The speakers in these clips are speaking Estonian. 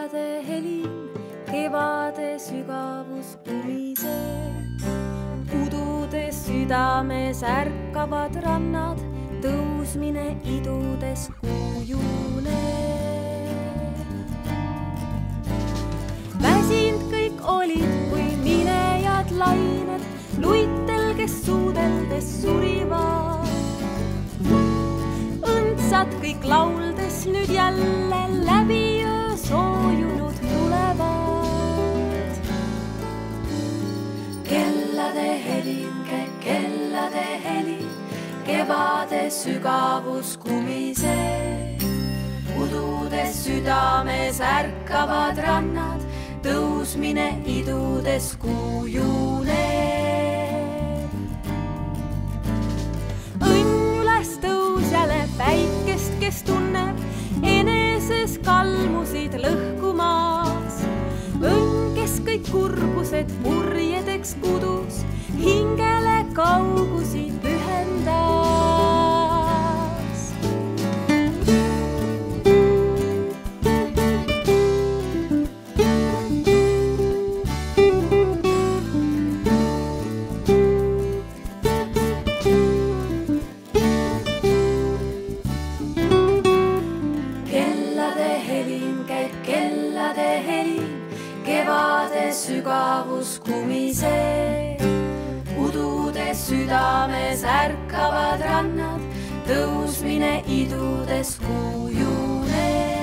kellade helin, kevade sügavus pumiseb. Ududes südames ärkavad rannad, tõusmine idudes kujuneb. Väsind kõik olid, kui minejad lained, luitel, kes suudeldes surivad. Õndsad kõik lauldes nüüd jälle läbi öö soojunud tulevad. Kellade helin, kellade helin, kevade sügavus kumiseb. Ududes südames ärkavad rannad, tõusmine idudes kujuneb. Õnn üles tõusjale päikest, kes tunneb eneses kalmusid lõhkumas. Õnn, kes kõik kurbused purjedeks kudus, hingele kaugusi pühendas. Kellade helin, kevade sügavus kumiseb. Ududes südames ärkavad rannad, tõusmine idudes kujuneb.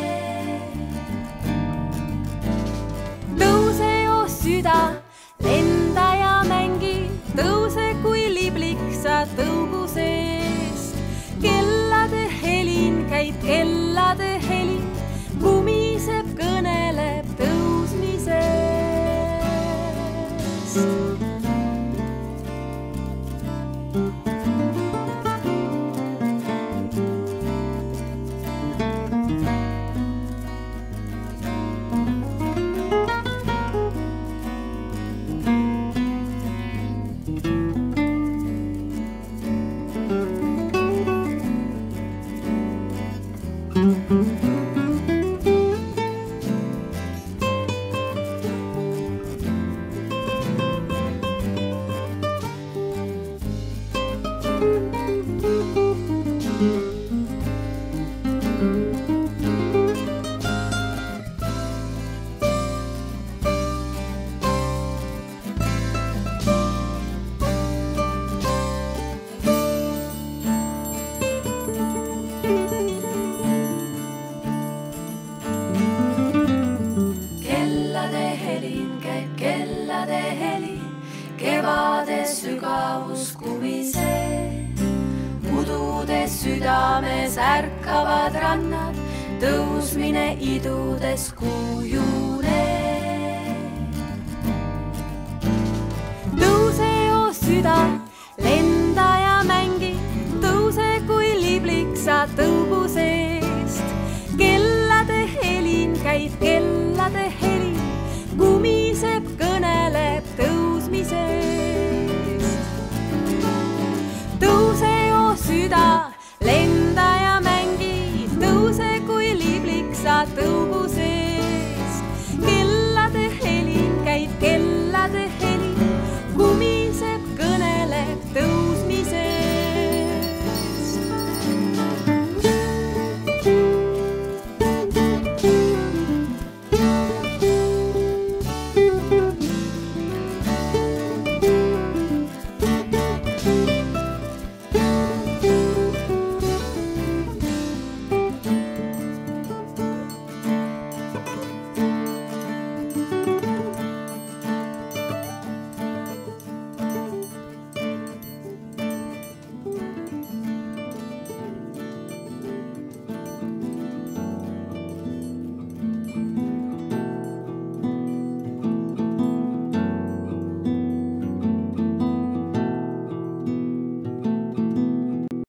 Tõuse joo süda, lenda ja mängi, tõuse kui liblik sa tõugu seest. Kellade helin käib, kellade helin kumiseb, kõneleb tõusmisest. Kellade helin, kevade sügavus kumiseb. Ududes südames ärkavad rannad, tõusmine idudes kujuneb. Tõuse joo süda, lenda ja mängi, tõuse kui liblik sa tõugu seest. Kellade helin käib, kellade helin kumiseb, kõneleb tõusmisest. Tõuse joo süda, lenda ja mängi, tõuse kui liblik sa tõugu seest.